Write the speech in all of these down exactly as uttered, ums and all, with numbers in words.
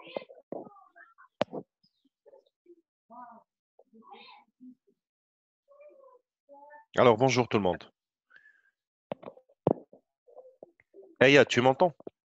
Alors, bonjour tout le monde. Aya, tu m'entends?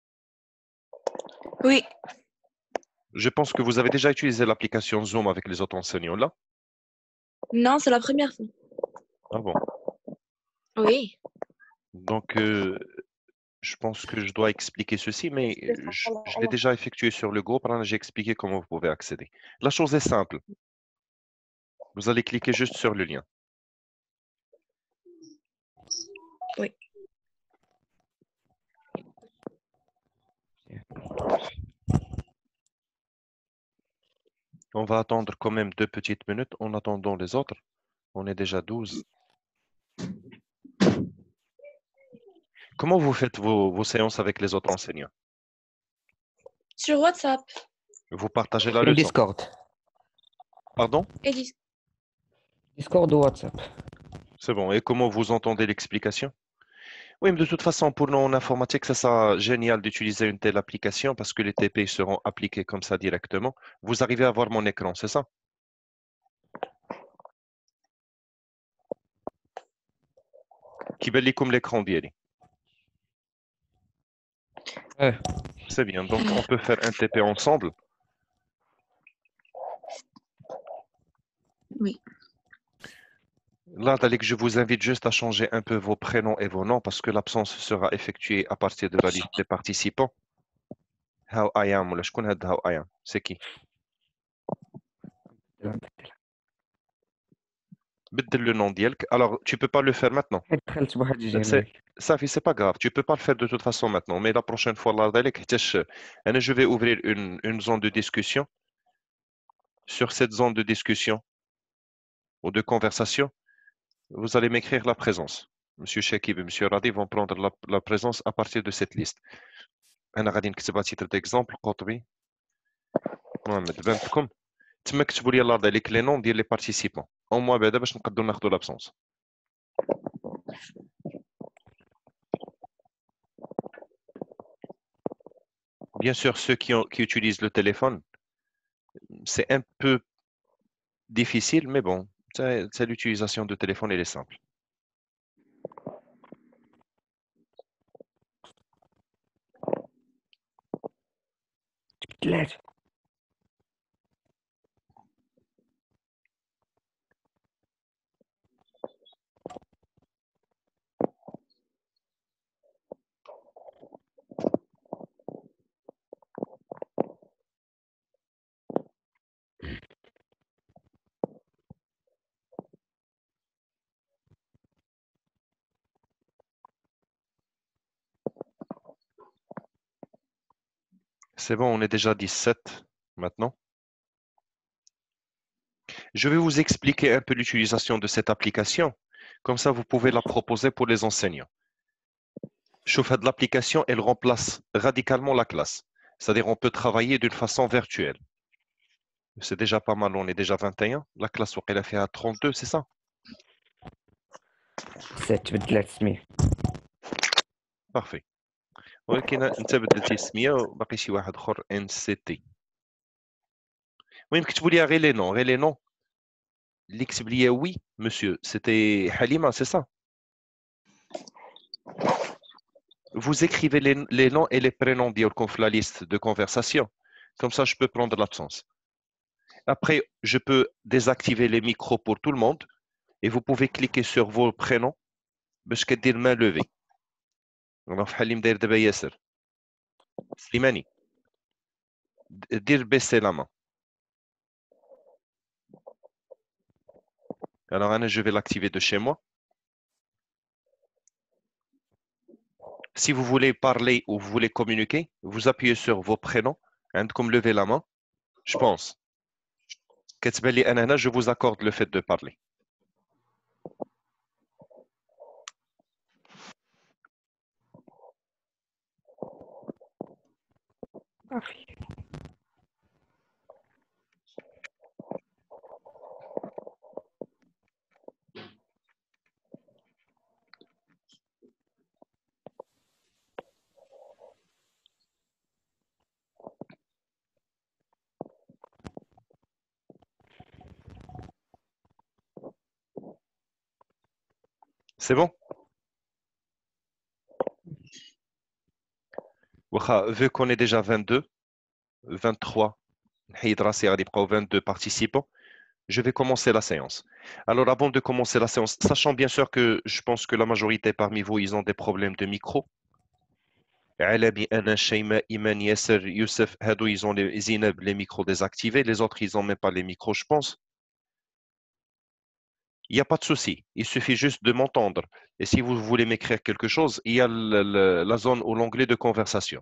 Oui, Je pense que vous avez déjà utilisé l'application Zoom avec les autres enseignants là. non, c'est la première fois. Ah bon. Oui. Donc, euh, je pense que je dois expliquer ceci, mais je, je l'ai déjà effectué sur le groupe. Alors, j'ai expliqué comment vous pouvez accéder. La chose est simple. Vous allez cliquer juste sur le lien. Oui. On va attendre quand même deux petites minutes en attendant les autres. On est déjà douze. Comment vous faites vos, vos séances avec les autres enseignants? Sur WhatsApp Vous partagez la Sur leçon. Discord. Pardon? et Dis- Discord ou WhatsApp. C'est bon. Et comment vous entendez l'explication? Oui, mais de toute façon, pour nous en informatique, ça sera génial d'utiliser une telle application parce que les T P seront appliqués comme ça directement. Vous arrivez à voir mon écran, c'est ça? كيبان لكم l'écran ديالي. Ouais. C'est bien. Donc, on peut faire un T P ensemble. Oui. Là, Dalek, je vous invite juste à changer un peu vos prénoms et vos noms parce que l'absence sera effectuée à partir de la liste des participants. How I am, ولا شكون هاد how I am? C'est qui? بدل le nom ديالك. Alors, tu peux pas le faire maintenant. دخلت بواحد الجهة C'est, ليك. ça fait, c'est pas grave. Tu peux pas le faire de toute façon maintenant. Mais la prochaine fois, là, Dalek, حيتاش أنا je vais ouvrir une, une zone de discussion. Sur cette zone de discussion ou de conversation, vous allez m'écrire la présence. Monsieur Shakib et Monsieur Radi vont prendre la, la présence à partir de cette liste. أنا غادي نكتب à titre d'exemple قطبي محمد بنتكم تما كتبوا لي الله عليك لي نون ديال لي بارتيسيبون او موا بعدا باش نقدروا ناخذوا لابسونس. Bien sûr, ceux qui, ont, qui utilisent le téléphone, c'est un peu difficile, mais bon, c'est, c'est l'utilisation de téléphone, elle est simple. تبدلات. C'est bon, on est déjà dix-sept maintenant. Je vais vous expliquer un peu l'utilisation de cette application. Comme ça, vous pouvez la proposer pour les enseignants. Chauffe de l'application, elle remplace radicalement la classe. C'est-à-dire, on peut travailler d'une façon virtuelle. C'est déjà pas mal, on est déjà vingt et un. La classe, elle a fait à trente-deux, c'est ça? سات تبدلات سميه. Parfait. ولكن انت بدلتي السميه وباقي شي واحد اخر ان سي تي. المهم كتبوا لي غير لي نون غير لي نون اللي كتب لي وي مسيو سيتي حليمه سي سا. Vous écrivez les, les noms et les prénoms ديالكم في la liste de conversation. Comme ça, je peux prendre l'absence. Après, je peux désactiver les micros pour tout le monde et vous pouvez cliquer sur vos prénoms باش كدير main levée. انا في حليم داير دابا ياسر. سليماني دير baisser la main. Alors, Anna, je vais l'activer de chez moi. Si vous voulez parler ou vous voulez communiquer, vous appuyez sur vos prénoms. Comme lever la main, je pense. كتبان أنا هنا, je vous accorde le fait de parler. صافي. C'est bon? Wacha, vu qu'on est déjà vingt-deux, vingt-trois, حيد راسي غادي يبقاو vingt-deux participants, je vais commencer la séance. Alors, avant de commencer la séance, sachant bien sûr que je pense que la majorité parmi vous, ils ont des problèmes de micro. Alabi, Anna, Shayma, Iman, Yasser, Youssef, Hadou, ils ont les Zineb, les micros désactivés. Les autres, ils n'ont même pas les micros, je pense. Il n'y a pas de souci. Il suffit juste de m'entendre. Et si vous voulez m'écrire quelque chose, il y a le- le- la zone ou l'onglet de conversation.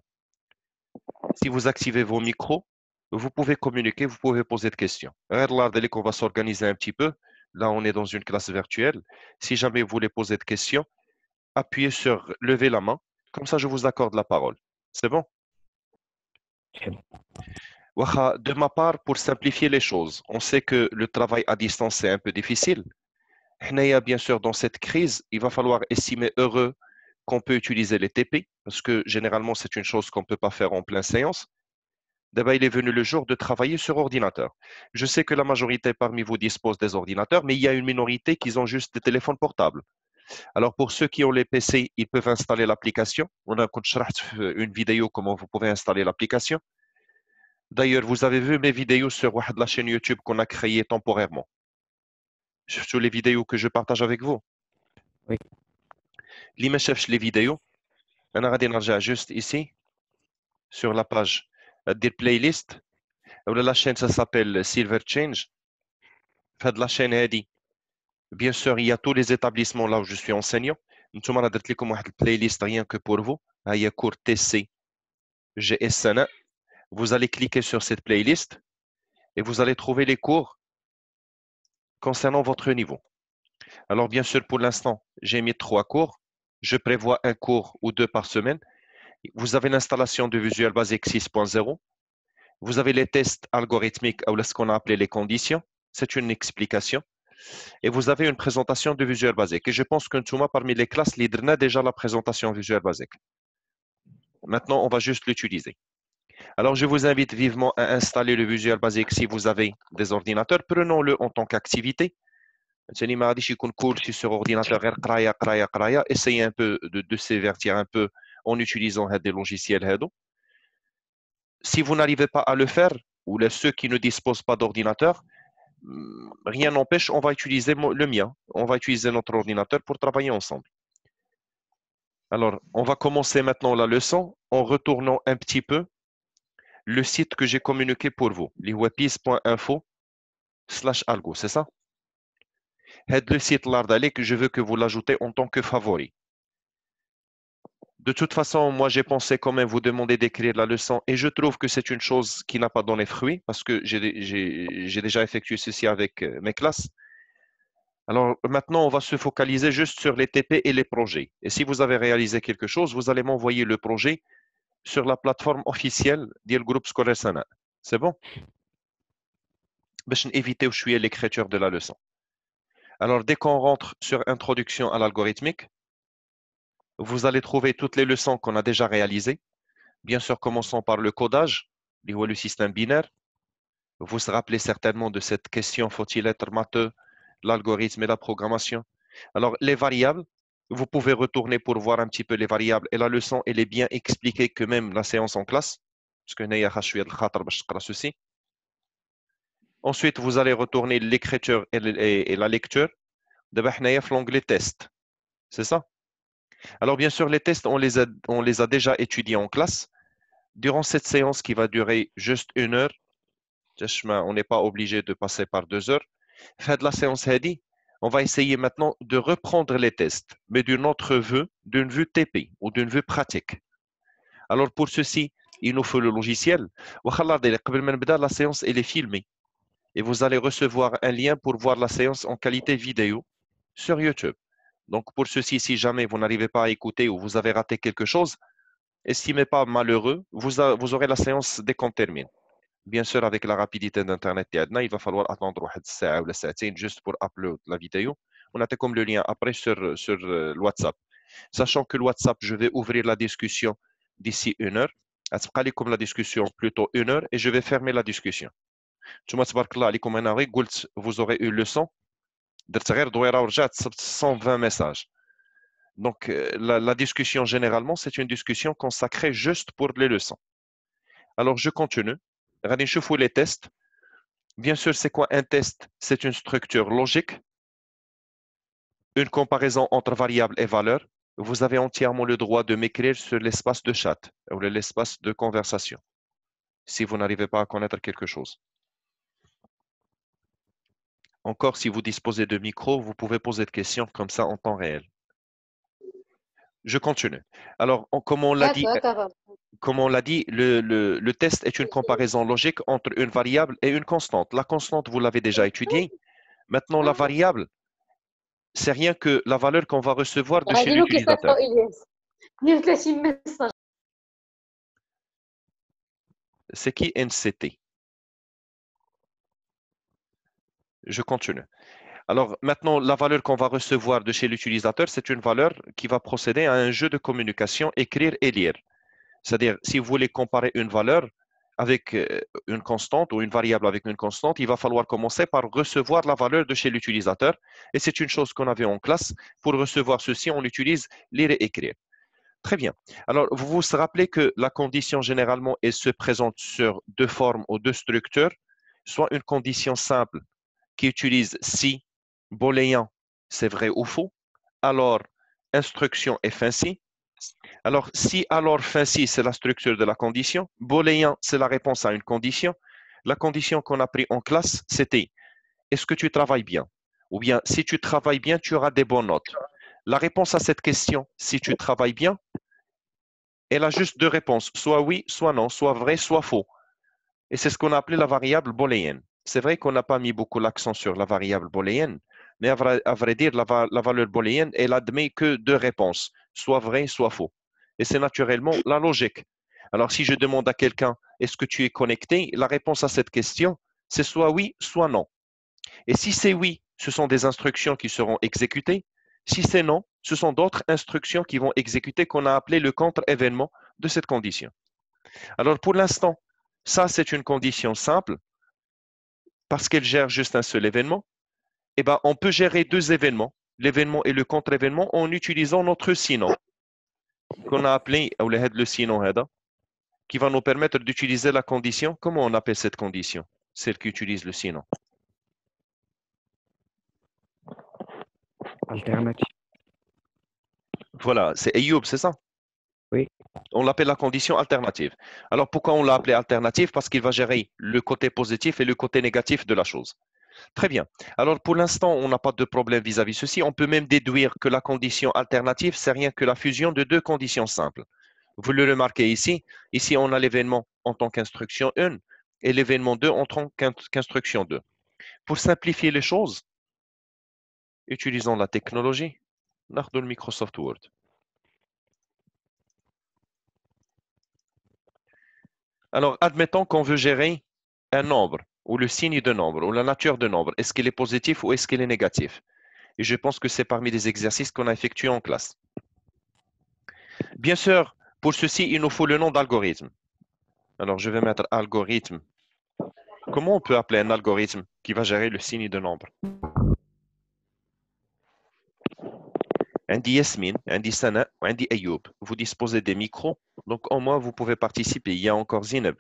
Si vous activez vos micros, vous pouvez communiquer, vous pouvez poser des questions. Regarde là, qu'on va s'organiser un petit peu. Là, on est dans une classe virtuelle. Si jamais vous voulez poser des questions, appuyez sur lever la main. Comme ça, je vous accorde la parole. C'est bon? C'est bon. Wacha, de ma part, pour simplifier les choses, on sait que le travail à distance, c'est un peu difficile. Hneya, bien sûr, dans cette crise, il va falloir estimer heureux qu'on peut utiliser les T P, parce que généralement, c'est une chose qu'on ne peut pas faire en pleine séance. D'abord, il est venu le jour de travailler sur ordinateur. Je sais que la majorité parmi vous dispose des ordinateurs, mais il y a une minorité qui ont juste des téléphones portables. Alors, pour ceux qui ont les P C, ils peuvent installer l'application. On a une vidéo comment vous pouvez installer l'application. D'ailleurs, vous avez vu mes vidéos sur la chaîne YouTube qu'on a créée temporairement. Sur les vidéos que je partage avec vous. Oui. Li ma cherche les vidéos. On a juste ici, sur la page des playlists. La chaîne, ça s'appelle Silver Change. Faites la chaîne Hadi. Bien sûr, il y a tous les établissements là où je suis enseignant. Nous avons dit comme une playlist rien que pour vous. Il y a cours T C, G S N A. Vous allez cliquer sur cette playlist et vous allez trouver les cours concernant votre niveau. Alors, bien sûr, pour l'instant, j'ai mis trois cours. Je prévois un cours ou deux par semaine. Vous avez l'installation de Visual Basic six point zéro. Vous avez les tests algorithmiques ou ce qu'on a appelé les conditions. C'est une explication. Et vous avez une présentation de Visual Basic. Et je pense que nous, parmi les classes, leader a déjà la présentation Visual Basic. Maintenant, on va juste l'utiliser. Alors, je vous invite vivement à installer le Visual Basic si vous avez des ordinateurs. Prenons-le en tant qu'activité. Sur ordinateur, essayez un peu de, de s'évertir un peu en utilisant des logiciels. Si vous n'arrivez pas à le faire, ou les, ceux qui ne disposent pas d'ordinateur, rien n'empêche, on va utiliser le mien. On va utiliser notre ordinateur pour travailler ensemble. Alors, on va commencer maintenant la leçon en retournant un petit peu le site que j'ai communiqué pour vous, liwapis point info slash algo, c'est ça? C'est le site là que je veux que vous l'ajoutez en tant que favori. De toute façon, moi, j'ai pensé quand même vous demander d'écrire la leçon et je trouve que c'est une chose qui n'a pas donné fruit parce que j'ai déjà effectué ceci avec mes classes. Alors maintenant, on va se focaliser juste sur les T P et les projets. Et si vous avez réalisé quelque chose, vous allez m'envoyer le projet sur la plateforme officielle du groupe scolaire Sana. C'est bon? Je vais éviter où je suis l'écriture de la leçon. Alors, dès qu'on rentre sur Introduction à l'algorithmique, vous allez trouver toutes les leçons qu'on a déjà réalisées. Bien sûr, commençons par le codage, le système binaire. Vous vous rappelez certainement de cette question, faut-il être matheux, l'algorithme et la programmation. Alors, les variables, vous pouvez retourner pour voir un petit peu les variables. Et la leçon, elle est bien expliquée que même la séance en classe. Parce que ceci. Ensuite, vous allez retourner l'écriture et, et, et la lecture. D'abord, l'onglet test. C'est ça? Alors, bien sûr, les tests, on les, a, on les a déjà étudiés en classe. Durant cette séance qui va durer juste une heure, on n'est pas obligé de passer par deux heures. Faites la séance Hadi. On va essayer maintenant de reprendre les tests, mais d'une autre vue, d'une vue T P ou d'une vue pratique. Alors, pour ceci, il nous faut le logiciel. La séance, elle est filmée. Et vous allez recevoir un lien pour voir la séance en qualité vidéo sur YouTube. Donc, pour ceci, si jamais vous n'arrivez pas à écouter ou vous avez raté quelque chose, estimez pas malheureux, vous, a, vous aurez la séance dès qu'on termine. Bien sûr, avec la rapidité d'Internet, il va falloir attendre juste pour upload la vidéo. On a comme le lien après sur, sur le WhatsApp. Sachant que le WhatsApp, je vais ouvrir la discussion d'ici une heure. Comme la discussion plutôt une heure et je vais fermer la discussion. Vous aurez eu le son. cent vingt messages. Donc, euh, la, la discussion, généralement, c'est une discussion consacrée juste pour les leçons. Alors, je continue. Regardez, je fous les tests. Bien sûr, c'est quoi un test? C'est une structure logique, une comparaison entre variables et valeurs. Vous avez entièrement le droit de m'écrire sur l'espace de chat ou l'espace de conversation, si vous n'arrivez pas à connaître quelque chose. Encore, si vous disposez de micro, vous pouvez poser des questions comme ça en temps réel. Je continue. Alors, on- comme on l'a dit, comme on l'a dit, le, le- le test est une comparaison logique entre une variable et une constante. La constante, vous l'avez déjà étudiée. Maintenant, la variable, c'est rien que la valeur qu'on va recevoir de chez l'utilisateur. C'est qui N C T? Je continue. Alors maintenant, la valeur qu'on va recevoir de chez l'utilisateur, c'est une valeur qui va procéder à un jeu de communication, écrire et lire. C'est-à-dire, si vous voulez comparer une valeur avec euh, une constante ou une variable avec une constante, il va falloir commencer par recevoir la valeur de chez l'utilisateur. Et c'est une chose qu'on avait en classe. Pour recevoir ceci, on utilise lire et écrire. Très bien. Alors, vous vous rappelez que la condition, généralement, elle se présente sur deux formes ou deux structures, soit une condition simple qui utilise si, booléen, c'est vrai ou faux, alors instruction et fin si. Alors, si, alors, fin si, c'est la structure de la condition. Booléen, c'est la réponse à une condition. La condition qu'on a pris en classe, c'était est-ce que tu travailles bien? Ou bien, si tu travailles bien, tu auras des bonnes notes. La réponse à cette question, si tu travailles bien, elle a juste deux réponses, soit oui, soit non, soit vrai, soit faux. Et c'est ce qu'on a appelé la variable booléenne. C'est vrai qu'on n'a pas mis beaucoup l'accent sur la variable booléenne, mais à vrai, à vrai dire, la, la valeur booléenne, elle admet que deux réponses, soit vrai, soit faux. Et c'est naturellement la logique. Alors, si je demande à quelqu'un, est-ce que tu es connecté? La réponse à cette question, c'est soit oui, soit non. Et si c'est oui, ce sont des instructions qui seront exécutées. Si c'est non, ce sont d'autres instructions qui vont exécuter qu'on a appelé le contre-événement de cette condition. Alors, pour l'instant, ça, c'est une condition simple parce qu'elle gère juste un seul événement. Eh ben, on peut gérer deux événements, l'événement et le contre-événement, en utilisant notre sinon, qu'on a appelé le sinon, qui va nous permettre d'utiliser la condition. Comment on appelle cette condition? Celle qui utilise le sinon. Alternative. Voilà, c'est Ayoub, c'est ça? Oui. On l'appelle la condition alternative. Alors, pourquoi on l'a appelée alternative? Parce qu'il va gérer le côté positif et le côté négatif de la chose. Très bien. Alors, pour l'instant, on n'a pas de problème vis-à-vis de ceci. On peut même déduire que la condition alternative, c'est rien que la fusion de deux conditions simples. Vous le remarquez ici. Ici, on a l'événement en tant qu'instruction un et l'événement deux en tant qu'instruction deux. Pour simplifier les choses, utilisons la technologie. Nardons le Microsoft Word. Alors, admettons qu'on veut gérer un nombre, ou le signe de nombre, ou la nature de nombre. Est-ce qu'il est positif ou est-ce qu'il est négatif? Et je pense que c'est parmi les exercices qu'on a effectués en classe. Bien sûr, pour ceci, il nous faut le nom d'algorithme. Alors, je vais mettre algorithme. Comment on peut appeler un algorithme qui va gérer le signe de nombre? Andy Yasmine, Andy Sana, Andy Ayoub. Vous disposez des micros, donc au moins vous pouvez participer. Il y a encore Zineb.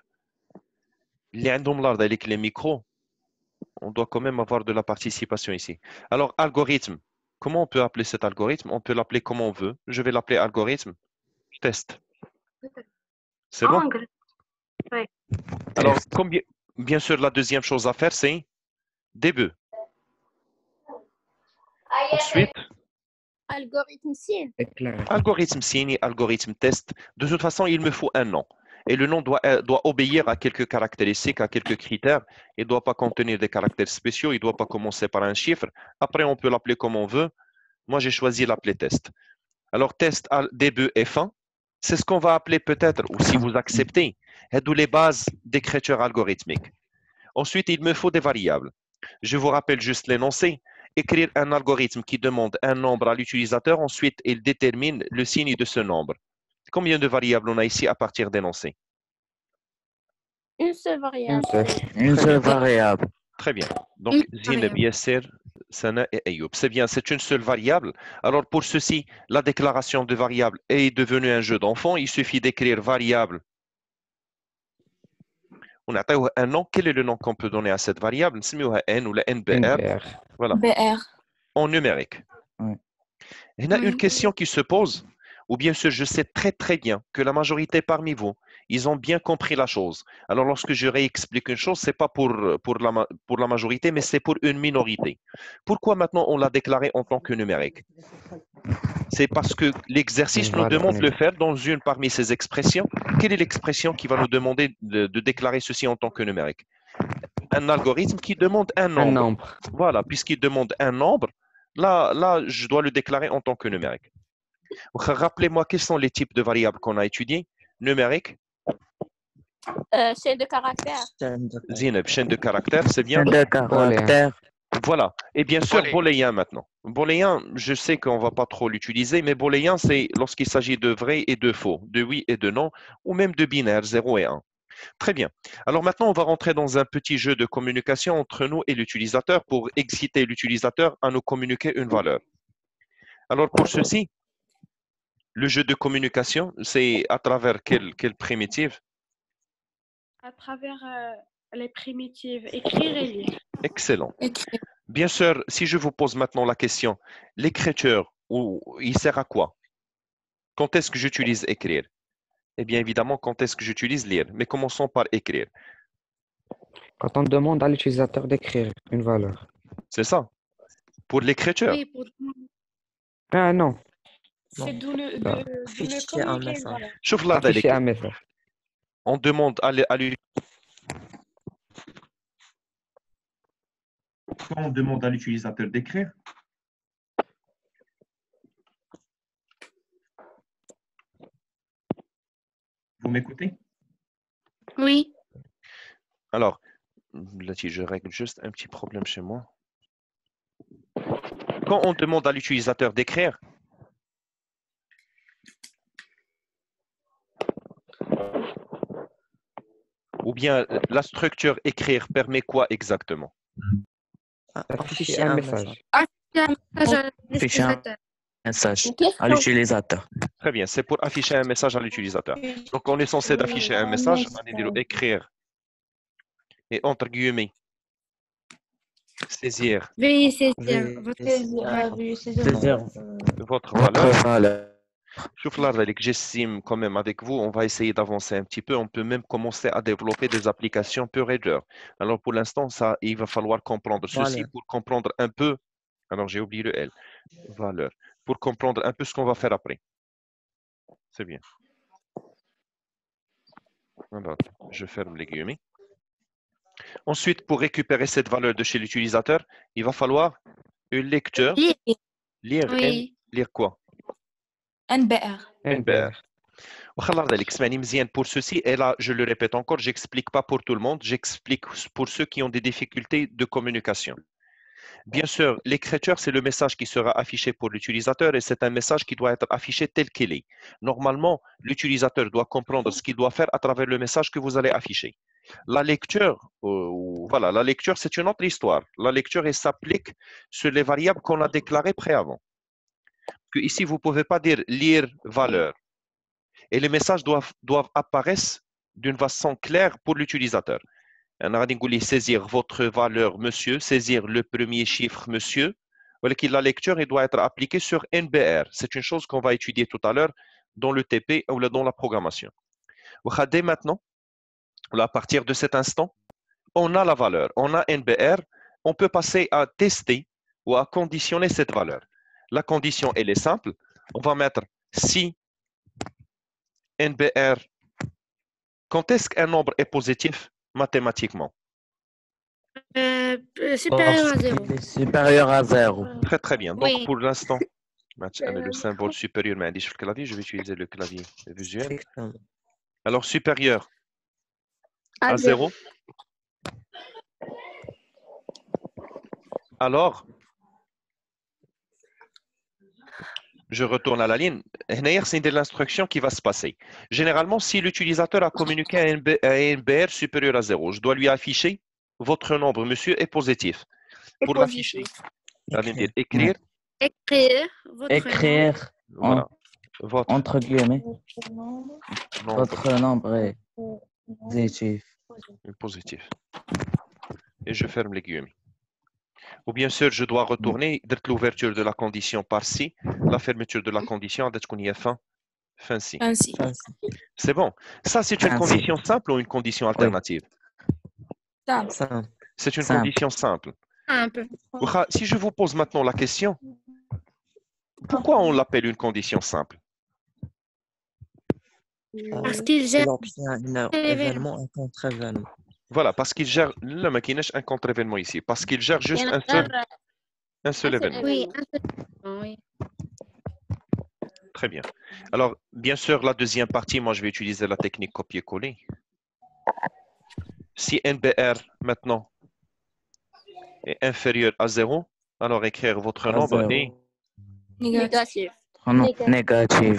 Avec les micros, on doit quand même avoir de la participation ici. Alors, algorithme. Comment on peut appeler cet algorithme? On peut l'appeler comme on veut. Je vais l'appeler algorithme test. C'est bon? Oui. Alors, combien, bien sûr, la deuxième chose à faire, c'est début. Ensuite, Algorithme signe. algorithme signe, algorithme test. De toute façon, il me faut un nom. Et le nom doit, doit obéir à quelques caractéristiques, à quelques critères. Il ne doit pas contenir des caractères spéciaux. Il ne doit pas commencer par un chiffre. Après, on peut l'appeler comme on veut. Moi, j'ai choisi l'appeler test. Alors, test début et fin, c'est ce qu'on va appeler peut-être, ou si vous acceptez, les bases d'écriture algorithmique. Ensuite, il me faut des variables. Je vous rappelle juste l'énoncé. Écrire un algorithme qui demande un nombre à l'utilisateur, ensuite, il détermine le signe de ce nombre. Combien de variables on a ici à partir d'énoncé? Une seule variable. Une seule, une seule variable. Très bien. Donc, Zineb Yasser, Sana et Ayoub. C'est bien, c'est une seule variable. Alors pour ceci, la déclaration de variable est devenue un jeu d'enfant. Il suffit d'écrire variable. On a un nom. Quel est le nom qu'on peut donner à cette variable? N ou la N B R. N B R. Voilà. B R. En numérique. Ouais. Il y a une Oui. question qui se pose, ou bien sûr, je sais très très bien que la majorité parmi vous, ils ont bien compris la chose. Alors lorsque je réexplique une chose, c'est pas pour, pour, la, ma- pour la majorité, mais c'est pour une minorité. Pourquoi maintenant on l'a déclaré en tant que numérique? C'est parce que l'exercice Une nous valeur demande de le numérique. faire dans une parmi ces expressions. Quelle est l'expression qui va nous demander de, de déclarer ceci en tant que numérique? Un algorithme qui demande un Un nombre. nombre. Voilà, puisqu'il demande un nombre, là, là, je dois le déclarer en tant que numérique. Rappelez-moi quels sont les types de variables qu'on a étudiés. Numérique, Euh, chaîne de caractères. Zineb, chaîne de caractères, c'est bien. de caractère. Voilà. Et bien sûr, booléen maintenant. Booléen, je sais qu'on ne va pas trop l'utiliser, mais booléen, c'est lorsqu'il s'agit de vrai et de faux, de oui et de non, ou même de binaire, zéro et un. Très bien. Alors maintenant, on va rentrer dans un petit jeu de communication entre nous et l'utilisateur pour exciter l'utilisateur à nous communiquer une valeur. Alors pour ceci, le jeu de communication, c'est à travers quelle, quelle primitive? À travers euh, les primitives, écrire et lire. Excellent. Écrire. Bien sûr, si je vous pose maintenant la question, l'écriture, il sert à quoi? Quand est-ce que j'utilise écrire? Eh bien, évidemment, quand est-ce que j'utilise lire? Mais commençons par écrire. Quand on demande à l'utilisateur d'écrire une valeur. C'est ça? Pour l'écriture? Oui, pour Ah non, c'est d'où le, de, Ah. de me Afficher un communiquer une message. valeur. Chauffe la afficher un message. On demande à l'u- à l'u- Quand on demande à l'utilisateur d'écrire, vous m'écoutez? Oui. Alors, là, je règle juste un petit problème chez moi. Quand on demande à l'utilisateur d'écrire, ou bien la structure écrire permet quoi exactement? Afficher un message. Afficher un message Une question. à l'utilisateur. Très bien, c'est pour afficher un message à l'utilisateur. Donc, on est censé d'afficher un message, on est dit écrire et entre guillemets, saisir Veuillez saisir Veuillez votre saisir. valeur. Veuillez saisir Saisir votre votre valeur. valeur. Sauf là, j'estime quand même avec vous, on va essayer d'avancer un petit peu. On peut même commencer à développer des applications pure et dure. Alors pour l'instant, ça, il va falloir comprendre ceci Valeur. pour comprendre un peu. Alors j'ai oublié le L. Valeur. Pour comprendre un peu ce qu'on va faire après. C'est bien. Alors, je ferme les guillemets. Ensuite, pour récupérer cette valeur de chez l'utilisateur, il va falloir une lecture. Lire. Lire, Oui. lire quoi? N B R. N B R. وخلّى ذلك اسمعني مزيان pour ceci et là je le répète encore, j'explique pas pour tout le monde, j'explique pour ceux qui ont des difficultés de communication. Bien sûr, l'écriture c'est le message qui sera affiché pour l'utilisateur et c'est un message qui doit être affiché tel qu'il est. Normalement, l'utilisateur doit comprendre ce qu'il doit faire à travers le message que vous allez afficher. La lecture, euh, voilà, la lecture c'est une autre histoire. La lecture elle s'applique sur les variables qu'on a déclarées préavant. Que ici vous pouvez pas dire lire valeur. Et les messages doivent, doivent apparaître d'une façon claire pour l'utilisateur. On a dit saisir votre valeur, monsieur, saisir le premier chiffre, monsieur. Voilà que la lecture elle doit être appliquée sur N B R. C'est une chose qu'on va étudier tout à l'heure dans le T P ou dans la programmation. Dès maintenant, à partir de cet instant, on a la valeur, on a N B R, on peut passer à tester ou à conditionner cette valeur. La condition, elle est simple. On va mettre si N B R, quand est-ce qu'un nombre est positif mathématiquement? Euh, supérieur à zéro. Lorsqu'il est supérieur à zéro. Très très bien. Donc Oui. pour l'instant, le symbole supérieur, mais sur le clavier, je vais utiliser le clavier visuel. Alors supérieur à zéro. Alors, je retourne à la ligne. C'est de l'instruction qui va se passer. Généralement, si l'utilisateur a communiqué à un N B R supérieur à zéro, je dois lui afficher votre nombre, monsieur, est positif. Pour l'afficher, Allez dire écrire. Écrire votre Écrire Voilà. Votre entre guillemets nombre votre nombre est positif. positif. Et je ferme les guillemets. Ou bien sûr, je dois retourner de l'ouverture de la condition par ci, la fermeture de la condition, d'être qu'on y est fin, fin ci. Ainsi. C'est bon. Ça, c'est une Ainsi. condition simple ou une condition alternative? Simple. Simple. C'est une Simple. condition simple. simple. Ouha, si je vous pose maintenant la question, pourquoi on l'appelle une condition simple? Parce qu'il gère Il obtient un événement, un contre-événement. Voilà, parce qu'il gère le maquinage un contre-événement ici, parce qu'il gère juste un seul, un seul événement. Oui, un seul événement, oui. Très bien. Alors, bien sûr, la deuxième partie, moi, je vais utiliser la technique copier-coller. Si N B R, maintenant, est inférieur à zéro, alors écrire votre À nombre zéro. est Négatif. Oh non, négatif.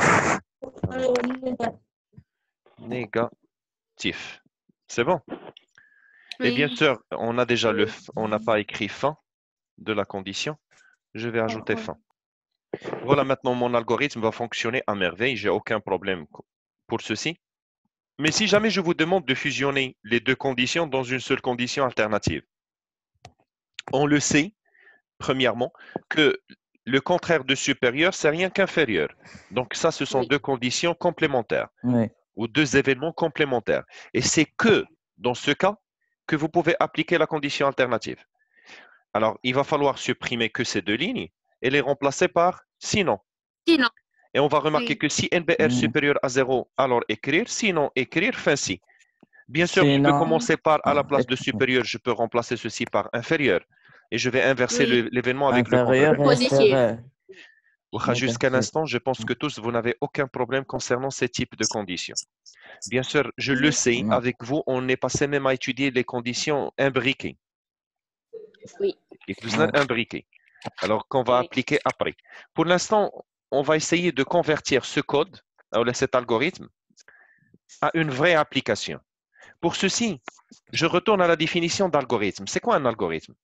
négatif. C'est bon? Et Oui. bien sûr, on a déjà le, f- on n'a pas écrit fin de la condition. Je vais ajouter fin. Voilà, maintenant mon algorithme va fonctionner à merveille. J'ai aucun problème co- pour ceci. Mais si jamais je vous demande de fusionner les deux conditions dans une seule condition alternative, on le sait, premièrement, que le contraire de supérieur, c'est rien qu'inférieur. Donc ça, ce sont Oui. deux conditions complémentaires Oui. ou deux événements complémentaires. Et c'est que dans ce cas que vous pouvez appliquer la condition alternative. Alors, il va falloir supprimer que ces deux lignes et les remplacer par sinon. Sinon. Et on va remarquer Oui. que si N B R Mm. supérieur à zéro, alors écrire, sinon écrire fin si. Bien sûr, je peux Sinon- commencer par à la place de écrire. supérieur, je peux remplacer ceci par inférieur. Et je vais inverser Oui. le- l'événement avec le Inférieur contre-événement. et Positif. inférieur. Ouah, Jusqu'à Négatif. l'instant, je pense que tous, vous n'avez aucun problème concernant ces types de conditions. Bien sûr, je le sais, Non. avec vous, on est passé même à étudier les conditions imbriquées. Oui. Et que vous êtes imbriquées. Alors qu'on va Oui. appliquer après. Pour l'instant, on va essayer de convertir ce code, ou cet algorithme, à une vraie application. Pour ceci, je retourne à la définition d'algorithme. C'est quoi un algorithme?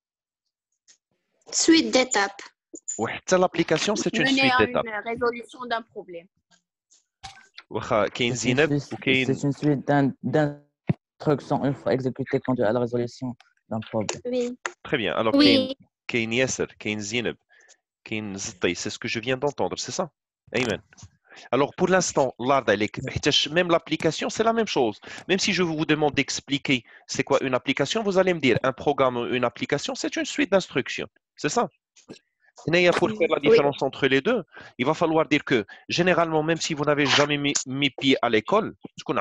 Suite d'étapes. Ouais, ça, l'application, c'est une Mener suite à d'étapes. une résolution d'un problème. Ouah, كاين C'est une زينب suite- وكاين- c'est une suite d'in- d'instructions une fois exécutées conduit à la résolution d'un problème. Oui. Très bien. Alors, كاين Oui. كاين ياسر, كاين زينب, كاين زطي. C'est ce que je viens d'entendre, c'est ça? Amen. Alors, pour l'instant, l'art d'Alek, même l'application, c'est la même chose. Même si je vous demande d'expliquer c'est quoi une application, vous allez me dire un programme ou une application, c'est une suite d'instructions. C'est ça? Et pour faire la différence entre les deux, il va falloir dire que généralement, même si vous n'avez jamais mis, mis pied à l'école,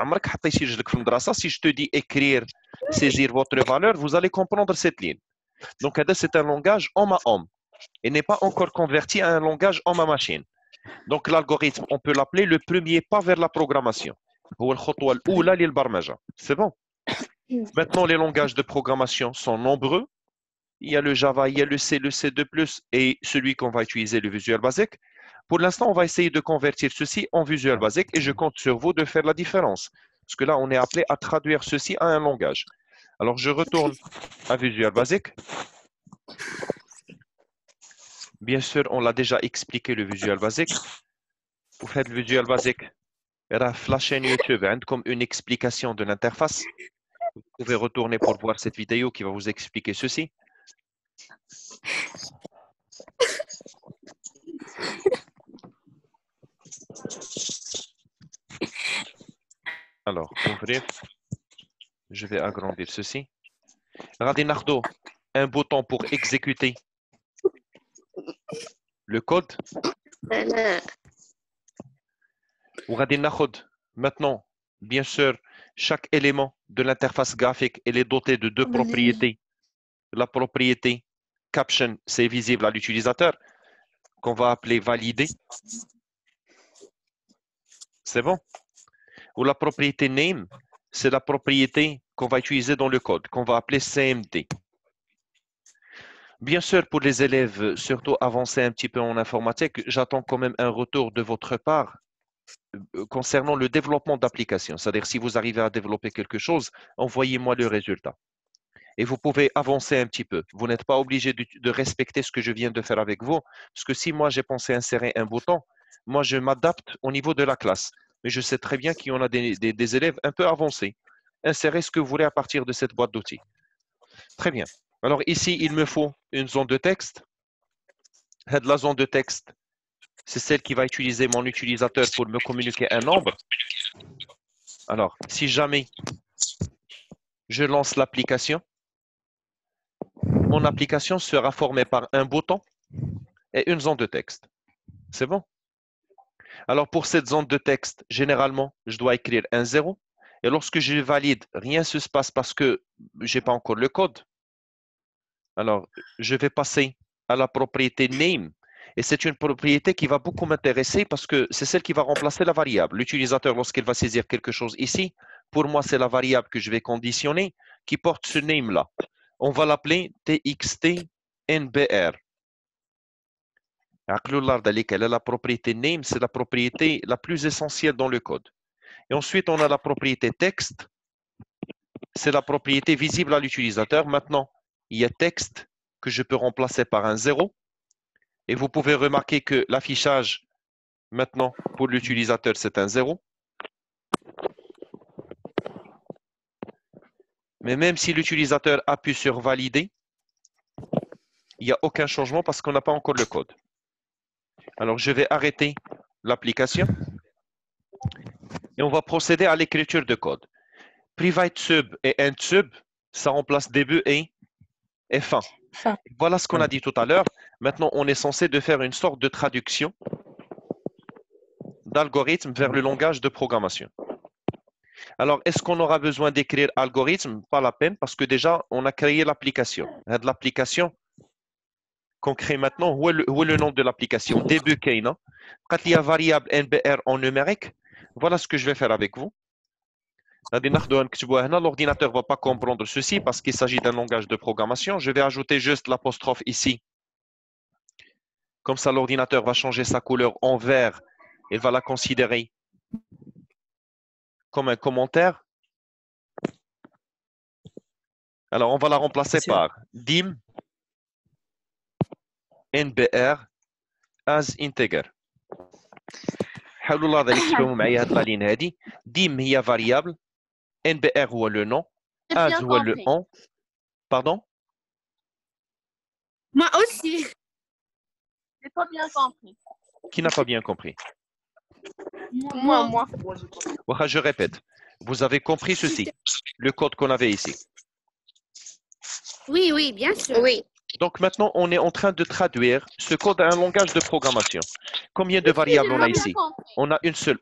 si je te dis écrire, saisir votre valeur, vous allez comprendre cette ligne. Donc, c'est un langage homme à homme et n'est pas encore converti à un langage homme à machine. Donc, l'algorithme, on peut l'appeler le premier pas vers la programmation. C'est bon. Maintenant, les langages de programmation sont nombreux. Il y a le Java, il y a le C, le C deux plus et celui qu'on va utiliser, le Visual Basic. Pour l'instant, on va essayer de convertir ceci en Visual Basic et je compte sur vous de faire la différence. Parce que là, on est appelé à traduire ceci à un langage. Alors, je retourne à Visual Basic. Bien sûr, on l'a déjà expliqué, le Visual Basic. Vous faites le Visual Basic. La chaîne YouTube, comme une explication de l'interface. Vous pouvez retourner pour voir cette vidéo qui va vous expliquer ceci. Alors, ouvrir. Je vais agrandir ceci. Radin Nardo, un bouton pour exécuter le code. Ou Radin Nakhod, maintenant, bien sûr, chaque élément de l'interface graphique elle est doté de deux propriétés. La propriété caption, c'est visible à l'utilisateur, qu'on va appeler valider. C'est bon? Ou la propriété name, c'est la propriété qu'on va utiliser dans le code, qu'on va appeler C M D. Bien sûr, pour les élèves, surtout avancés un petit peu en informatique, j'attends quand même un retour de votre part concernant le développement d'applications. C'est-à-dire, si vous arrivez à développer quelque chose, envoyez-moi le résultat. et vous pouvez avancer un petit peu. Vous n'êtes pas obligé de, de respecter ce que je viens de faire avec vous, parce que si moi j'ai pensé insérer un bouton, moi je m'adapte au niveau de la classe. Mais je sais très bien qu'il y en a des, des, des élèves un peu avancés. Insérez ce que vous voulez à partir de cette boîte d'outils. Très bien. Alors ici, il me faut une zone de texte. La zone de texte, c'est celle qui va utiliser mon utilisateur pour me communiquer un nombre. Alors, si jamais je lance l'application, mon application sera formée par un bouton et une zone de texte. C'est bon? Alors, pour cette zone de texte, généralement, je dois écrire un zéro. Et lorsque je valide, rien ne se passe parce que je n'ai pas encore le code. Alors, je vais passer à la propriété name. Et c'est une propriété qui va beaucoup m'intéresser parce que c'est celle qui va remplacer la variable. L'utilisateur, lorsqu'il va saisir quelque chose ici, pour moi, c'est la variable que je vais conditionner qui porte ce name-là. On va l'appeler txtnbr. La propriété name, c'est la propriété la plus essentielle dans le code. Et ensuite, on a la propriété texte. C'est la propriété visible à l'utilisateur. Maintenant, il y a texte que je peux remplacer par un zéro. Et vous pouvez remarquer que l'affichage, maintenant, pour l'utilisateur, c'est un zéro. Mais même si l'utilisateur appuie sur valider, il n'y a aucun changement parce qu'on n'a pas encore le code. Alors, je vais arrêter l'application et on va procéder à l'écriture de code. Private sub et end sub, ça remplace début et, et fin. Fin. Voilà ce qu'on a dit tout à l'heure. Maintenant, on est censé de faire une sorte de traduction d'algorithme vers le langage de programmation. Alors, est-ce qu'on aura besoin d'écrire algorithme? Pas la peine, parce que déjà, on a créé l'application. L'application qu'on crée maintenant, où est le, où est le nom de l'application? Début Kaina. Quand il y a variable N B R en numérique, voilà ce que je vais faire avec vous. L'ordinateur ne va pas comprendre ceci parce qu'il s'agit d'un langage de programmation. Je vais ajouter juste l'apostrophe ici. Comme ça, l'ordinateur va changer sa couleur en vert. Il va la considérer comme un commentaire. Alors, on va la remplacer par dim nbr as integer. حاولوا الله ذلك تفهموا معايا هاد لا لين هادي. dim هي variable, nbr هو le nom, as هو le on. Pardon? Moi aussi. J'ai pas bien compris. Qui n'a pas bien compris? Moi, moi. Je répète, vous avez compris ceci, le code qu'on avait ici. Oui, oui, bien sûr. Oui. Donc maintenant, on est en train de traduire ce code à un langage de programmation. Combien de variables on a ici? On a une seule.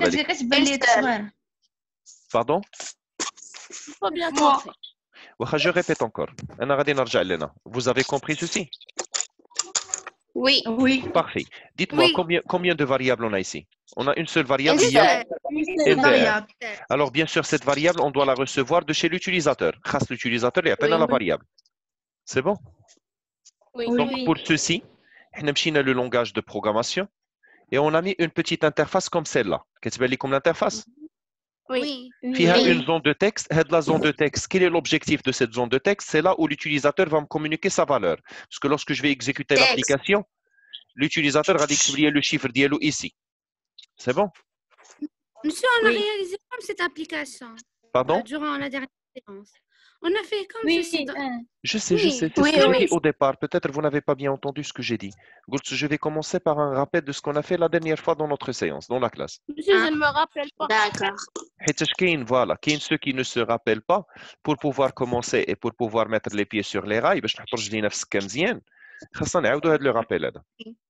Pardon? J'ai pas bien compris. Je répète encore. Vous avez compris ceci? Oui. Oui. Parfait. Dites-moi, Oui. combien, combien de variables on a ici? On a une seule variable. Une il y a seule. N B R. Alors, bien sûr, cette variable, on doit la recevoir de chez l'utilisateur. Grâce à l'utilisateur, il y a peine à la variable. C'est bon? Oui. Donc, Oui. pour ceci, on a le langage de programmation et on a mis une petite interface comme celle-là. Qu'est-ce que c'est comme l'interface? Oui. Il y a une zone de texte. La zone de texte, quel est l'objectif de cette zone de texte? C'est là où l'utilisateur va me communiquer sa valeur. Parce que lorsque je vais exécuter l'application, l'utilisateur va découvrir le chiffre d'Yellow ici. C'est bon? Monsieur, on a Oui. réalisé comme cette application Pardon? euh, durant la dernière séance. On a fait comme Oui. ceci. dans- Je sais, je Oui. sais. C'est Oui, ce que j'ai oui. dit au départ. Peut-être vous n'avez pas bien entendu ce que j'ai dit. Je vais commencer par un rappel de ce qu'on a fait la dernière fois dans notre séance, dans la classe. Monsieur, je ne me rappelle pas. D'accord. Voilà, ceux qui ne se rappellent pas, pour pouvoir commencer et pour pouvoir mettre les pieds sur les rails, باش نحطوا رجلينا في السكه مزيان خاصنا نعاودوا هذا لو رابيل هذا.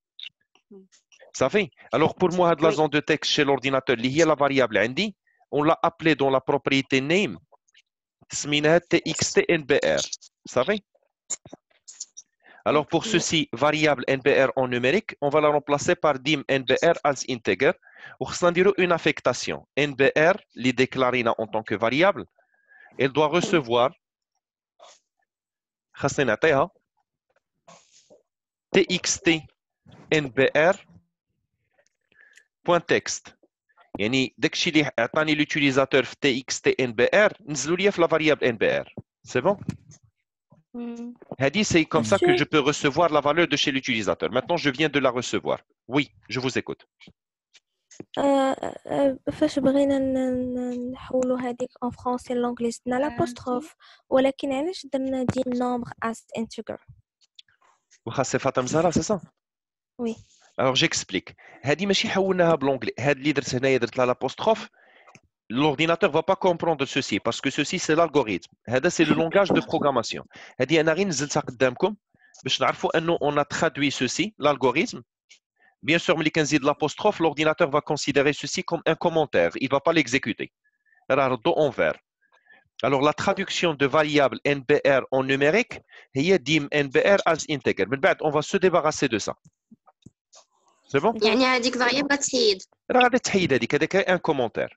صافي. Alors pour moi, la zone de texte chez l'ordinateur, اللي هي la variable عندي, on l'a appelée dans la propriété name, سميناها txtnbr. صافي. Alors pour ceci, variable N B R en numérique, on va la remplacer par dim N B R as integer. On va dire une affectation. N B R, les déclarée en tant que variable, elle doit recevoir txt nbr point text. يعني داكشي اللي عطاني l'utilisateur في txt nbr نزلوا لي في la variable nbr. C'est bon? Hmm. Hadi, c'est comme ça que Monsieur, je peux recevoir la valeur de chez l'utilisateur. Maintenant, je viens de la recevoir. Oui, je vous écoute. euh, euh, فاش بغينا ن- ن- نحولوا هذيك en français l'anglais درنا l'apostrophe ولكن علاش درنا دي nombre as integer. Wacha, c'est Fatam Zara, c'est ça? Oui. Alors, j'explique. Hadi, ماشي حولناها بالanglais. هاد اللي درت هنايا درت لها l'apostrophe. L'ordinateur ne va pas comprendre ceci parce que ceci, c'est l'algorithme. هذا, c'est le langage de programmation. هادي أنا غير نزلتها قدامكم باش نعرفوا أنه on a traduit ceci, l'algorithme. Bien sûr, ملي كنزيد l'apostrophe, l'ordinateur va considérer ceci comme un commentaire. Il ne va pas l'exécuter. راه ردو envers. Alors, la traduction de variable N B R en numérique, هي dim N B R as integer. من بعد, on va se débarrasser de ça. C'est bon? يعني هذيك variable تحيد. راه غادي تحيد هذيك هذاك un commentaire.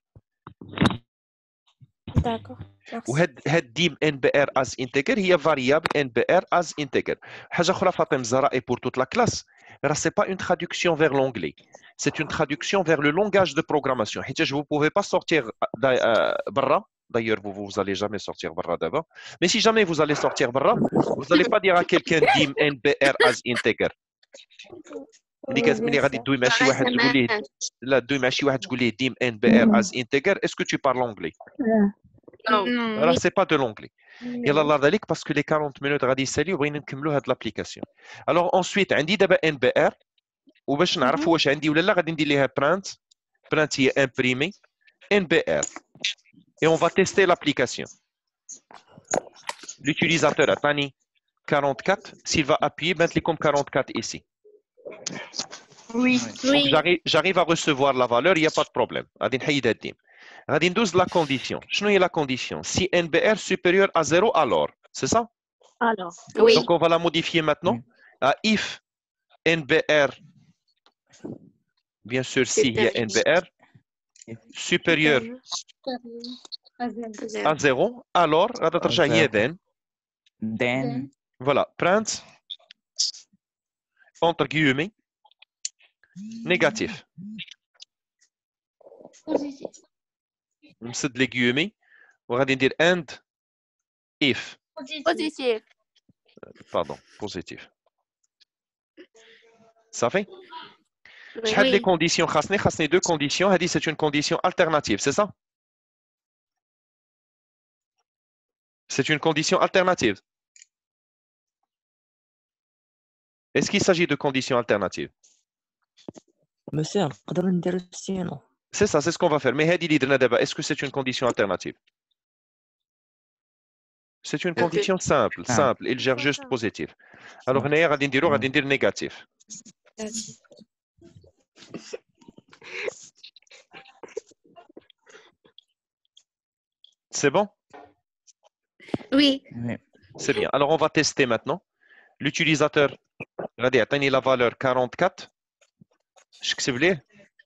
D'accord. Merci. وهاد هاد ديم ان بي ار از انتجر هي فاريابل ان بي ار از انتجر. حاجه اخرى فاطمه زهراء اي بور توت لا كلاس راه سي با اون traduction vers l'anglais, c'est une traduction vers le langage de programmation. حيت vous pouvez pas sortir برا. D'ailleurs, vous vous allez jamais sortir برا d'abord. Mais si jamais vous allez sortir برا, vous allez pas dire à quelqu'un dim N B R as integer. ملي ملي غادي تدوي مع شي واحد تقول ليه لا تدوي مع شي واحد تقول ليه dim N B R as integer, est-ce que tu parles anglais? Non, راه oui. سي با دو لونغلي. يلا الله يرضى عليك باسكو لي أربعين مينوت غادي يساليو وبغينا نكملوا هاد لابليكاسيون. الوغ انسويت عندي دابا ان بي ار وباش نعرفوا واش عندي ولا لا غادي ندير ليها برانت. برانت هي امبريمي ان بي ار et on va tester l'application. L'utilisateur عطاني quarante-quatre, s'il va appuyer بانت لكم quarante-quatre ici. Oui. Donc Oui. j'arrive j'arrive à recevoir la valeur, il n'y a pas de problème. غادي نحيد هاد الديم. غادي ندوز la condition. شنو هي la condition? Si N B R supérieur à zéro, alors, c'est ça? Alors. Oui. Donc on va la modifier maintenant à if N B R, bien sûr si il y a N B R supérieur à zéro, alors غادي ترجع هي then. then Voilà, print entre guillemets négatif. نسد لي guillemets وغادي ندير and if. Positif. Pardon, positif. Ça fait? شحال لي Oui. conditions خاصني خاصني deux conditions. هذه c'est une condition alternative, c'est ça? C'est une condition alternative. Est-ce qu'il s'agit de conditions alternatives? monsieur نقدر ندير سينو C'est ça, c'est ce qu'on va faire. Mais هذه اللي درنا دابا, est-ce que c'est une condition alternative? C'est une condition simple, Ah. simple. Il gère juste positif. Alors هنايا غادي نديرو غادي ندير négatif. C'est bon? Oui. oui. C'est bien. Alors on va tester maintenant. L'utilisateur غادي يعطيني la valeur quarante-quatre. شكتب ليه؟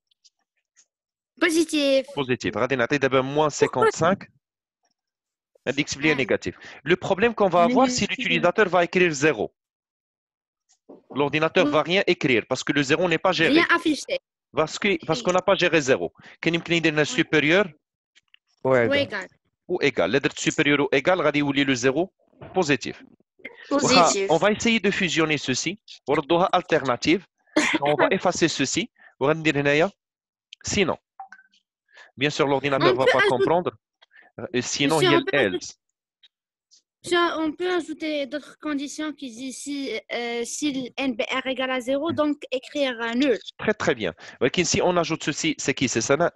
Positif. Positif. غادي نعطي دابا moins cinquante-cinq. غادي يكتب لي négatif. Le problème qu'on va avoir, si l'utilisateur va écrire zéro. L'ordinateur va rien écrire parce que le zéro n'est pas géré. Rien affiché. Parce que parce qu'on n'a pas géré zéro. كان يمكن يدير supérieur Ou Ouais, égal. ou égal. La date supérieur ou égal, غادي يولي le zéro positif. Positif. On va essayer de fusionner ceci. وردوها alternative. On va effacer ceci. وغادي ندير هنايا sinon. Bien sûr, l'ordinateur On ne va peut pas ajouter- comprendre. Et sinon, il Monsieur, y a on peut else. Tiens, on peut ajouter d'autres conditions qui disent si, euh, si le N B R égale à zéro, donc écrire un nul. Très très bien. Mais si on ajoute ceci, c'est qui? C'est Sana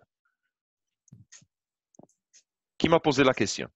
qui m'a posé la question.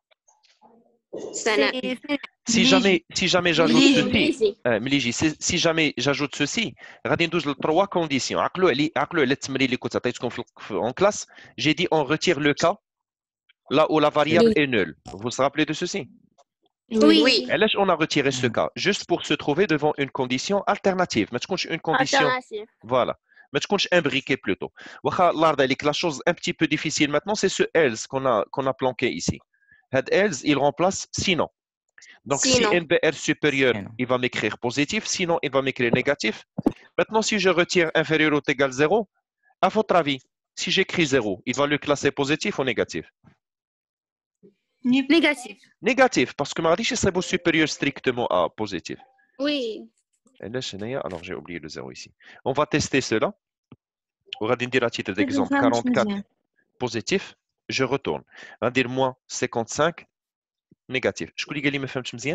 Sana. C'est- Si jamais, si jamais j'ajoute Lily, ceci, Lily. euh, Miligi, si, si jamais j'ajoute ceci, غادي ندوز ل trois conditions. عقلوا علي عقلوا على التمرين اللي كنت عطيتكم في en classe. J'ai dit on retire le cas là où la variable est nulle. Vous vous rappelez de ceci? Oui. Oui. علاش on a retiré ce cas? Juste pour se trouver devant une condition alternative. ما تكونش une condition. Alternatif. Voilà. ما تكونش imbriqué plutôt. واخا الله يرضى عليك, la chose un petit peu difficile maintenant, c'est ce else qu'on a qu'on a planqué ici. Had else, il remplace sinon. Donc Sinon. si N B R supérieur, Sinon. il va m'écrire positif, sinon il va m'écrire négatif. Maintenant, si je retire inférieur ou égal zéro, à votre avis, si j'écris zéro, il va le classer positif ou négatif? Négatif. Négatif, parce que mardi, c'est beau supérieur strictement à positif. Oui. Et là, alors j'ai oublié le zéro ici. On va tester cela. On va dire à titre d'exemple quarante-quatre positif, je retourne. On va dire moins cinquante-cinq négatif. Je vous dis que me fahmtش مزيان.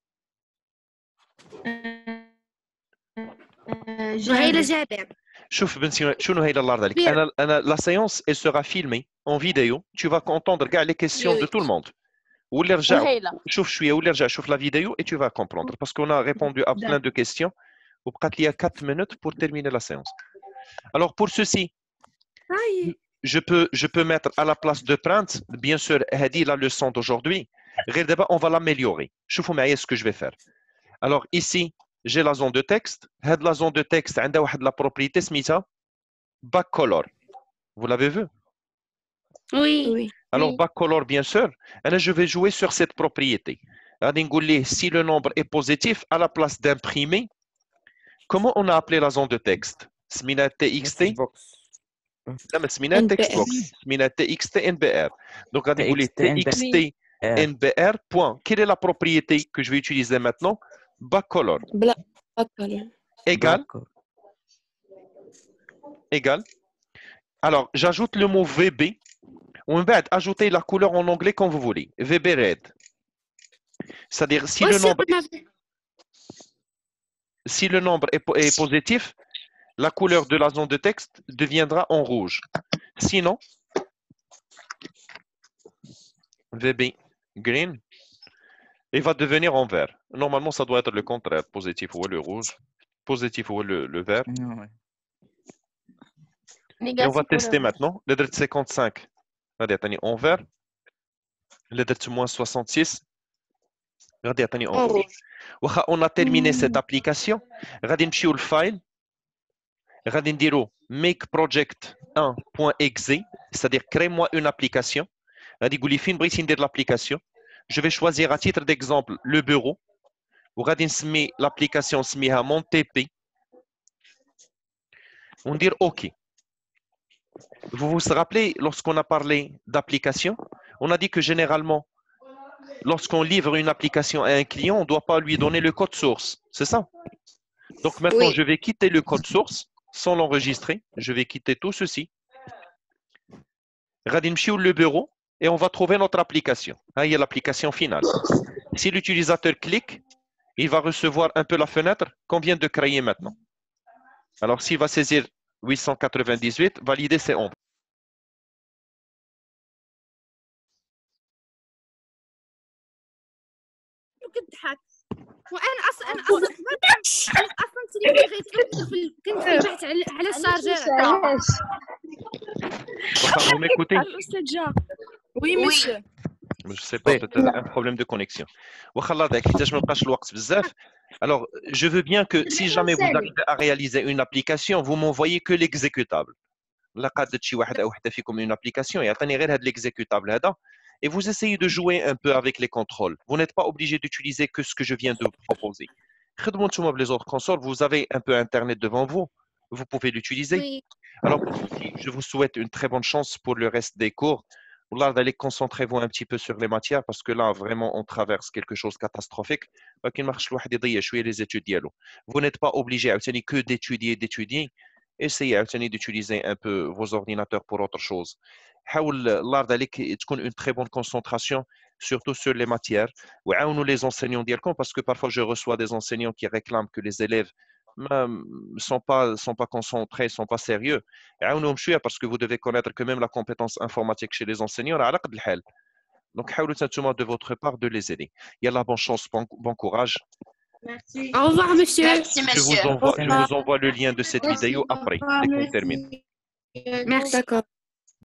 جابر جابر. شوف بنتي شنو هي الله يرضى عليك. انا انا la séance elle sera filmée en vidéo. Tu vas entendre كاع les questions de tout le monde. ولا رجع شوف شويه ولا رجع شوف la vidéo et tu vas comprendre parce qu'on a répondu à plein de questions. وبقات لي quatre minutes pour terminer la séance. Alors pour ceci, je peux je peux mettre à la place de print bien sûr هذه la leçon d'aujourd'hui. غير دابا on va l'améliorer. شوفوا معايا ce que je vais faire. Alors ici j'ai la zone de texte. هاد la zone de texte عندها واحد la propriété سميتها backcolor. Vous l'avez vu? Oui. oui. Alors oui. backcolor bien sûr. Alors je vais jouer sur cette propriété. غادي نقول ليه si le nombre est positif à la place d'imprimer. Comment on a appelé la zone de texte? سمينا txt. لا ما سمينا text box. سمينا txt nbr. Donc غادي نقول ليه txt nbr point. Quelle est la propriété que je vais utiliser maintenant? Backcolor. Backcolor. Égal. Égal. Alors, j'ajoute le mot V B. On va ajouter la couleur en anglais quand vous voulez. V B red. C'est-à-dire, si, oh, le nombre, si, si le nombre est, est positif, la couleur de la zone de texte deviendra en rouge. Sinon, V B green. Il va devenir en vert. Normalement, ça doit être le contraire. Positif ou le rouge. Positif ou le, le vert. Ouais. Et on va tester maintenant. Le dret cinquante-cinq. Regardez, en vert. Le dret moins soixante-six. Regardez, en rouge. On a terminé cette application. Regardez, le file. Regardez, dire make project un point e x e. C'est-à-dire, crée-moi une application. Regardez, l'application. Je vais choisir à titre d'exemple le bureau. Ou l'application smiha mon T P. On dit OK. Vous vous rappelez, lorsqu'on a parlé d'application, on a dit que généralement, lorsqu'on livre une application à un client, on ne doit pas lui donner le code source. C'est ça? Donc maintenant, oui. Je vais quitter le code source sans l'enregistrer. Je vais quitter tout ceci. Radim Chiou le bureau. Et on va trouver notre application. Ah, il y a l'application finale. Si l'utilisateur clique, il va recevoir un peu la fenêtre qu'on vient de créer maintenant. Alors, s'il va saisir huit cent quatre-vingt-dix-huit, valider ses ombres. وانا اصلا انا اصلا اصلا تليفوني غير كنت في البحث على الشارجر. Vous m'écoutez? Oui, monsieur. Je ne sais pas, peut-être un problème de connexion. Alors, je veux bien que si jamais vous arrivez à réaliser une application, vous m'envoyez que l'exécutable. Une application et l'exécutable. Et vous essayez de jouer un peu avec les contrôles. Vous n'êtes pas obligé d'utiliser que ce que je viens de vous proposer. Les autres consoles, vous avez un peu Internet devant vous. Vous pouvez l'utiliser. Oui. Alors, je vous souhaite une très bonne chance pour le reste des cours. Là, d'aller concentrez-vous un petit peu sur les matières parce que là, vraiment, on traverse quelque chose de catastrophique. Les études. Vous n'êtes pas obligé que d'étudier, d'étudier. Essayez d'utiliser un peu vos ordinateurs pour autre chose. Une très bonne concentration, surtout sur les matières. Ou les enseignants parce que parfois, je reçois des enseignants qui réclament que les élèves ne sont pas, sont pas concentrés, ne sont pas sérieux. Parce que vous devez connaître que même la compétence informatique chez les enseignants. Donc, de votre part de les aider. Il y a la bonne chance, bon, bon courage. Merci. Au revoir, monsieur. Merci, monsieur. Je vous envoie, je vous envoie le lien de cette vidéo après, dès qu'on termine. Merci. D'accord.